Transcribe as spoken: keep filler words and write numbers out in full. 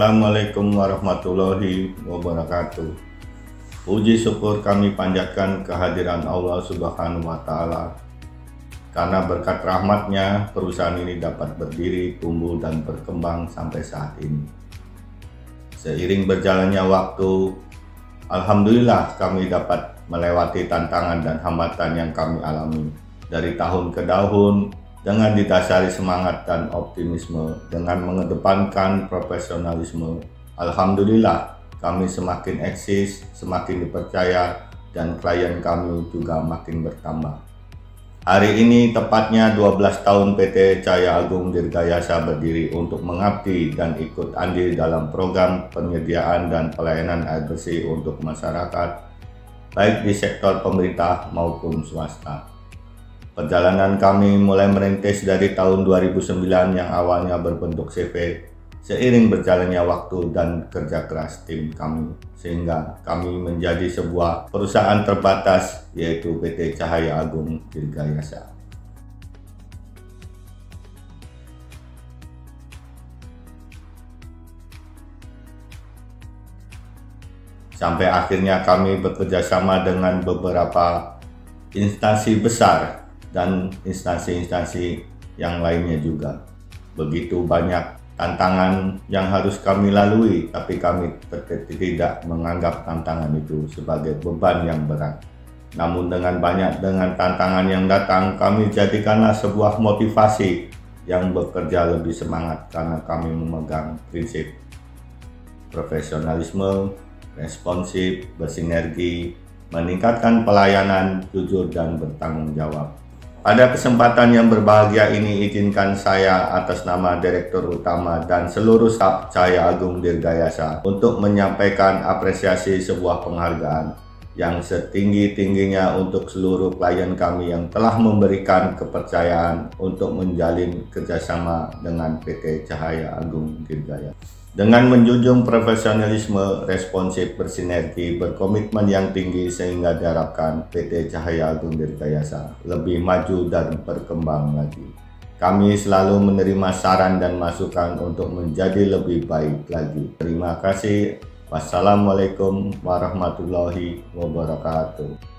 Assalamualaikum warahmatullahi wabarakatuh. Puji syukur kami panjatkan kehadiran Allah Subhanahu wa Ta'ala, karena berkat rahmatnya perusahaan ini dapat berdiri, tumbuh, dan berkembang sampai saat ini. Seiring berjalannya waktu, alhamdulillah kami dapat melewati tantangan dan hambatan yang kami alami dari tahun ke tahun dengan didasari semangat dan optimisme, dengan mengedepankan profesionalisme. Alhamdulillah kami semakin eksis, semakin dipercaya, dan klien kami juga makin bertambah. Hari ini tepatnya dua belas tahun P T Cahaya Agung Dirgayasa berdiri untuk mengabdi dan ikut andil dalam program penyediaan dan pelayanan air bersih untuk masyarakat, baik di sektor pemerintah maupun swasta. Perjalanan kami mulai merintis dari tahun dua ribu sembilan yang awalnya berbentuk C V. Seiring berjalannya waktu dan kerja keras tim kami, sehingga kami menjadi sebuah perusahaan terbatas, yaitu P T Cahaya Agung Dirgayasa. Sampai akhirnya kami bekerjasama dengan beberapa instansi besar dan instansi-instansi yang lainnya juga. Begitu banyak tantangan yang harus kami lalui, tapi kami tidak menganggap tantangan itu sebagai beban yang berat. Namun dengan banyak dengan tantangan yang datang, kami jadikanlah sebuah motivasi yang bekerja lebih semangat, karena kami memegang prinsip profesionalisme, responsif, bersinergi, meningkatkan pelayanan, jujur, dan bertanggung jawab. Pada kesempatan yang berbahagia ini, izinkan saya atas nama Direktur Utama dan seluruh staf Cahaya Agung Dirgayasa untuk menyampaikan apresiasi sebuah penghargaan yang setinggi-tingginya untuk seluruh klien kami yang telah memberikan kepercayaan untuk menjalin kerjasama dengan P T Cahaya Agung Dirgayasa. Dengan menjunjung profesionalisme, responsif, bersinergi, berkomitmen yang tinggi, sehingga diharapkan P T Cahaya Agung Dirgayasa lebih maju dan berkembang lagi. Kami selalu menerima saran dan masukan untuk menjadi lebih baik lagi. Terima kasih. Wassalamualaikum warahmatullahi wabarakatuh.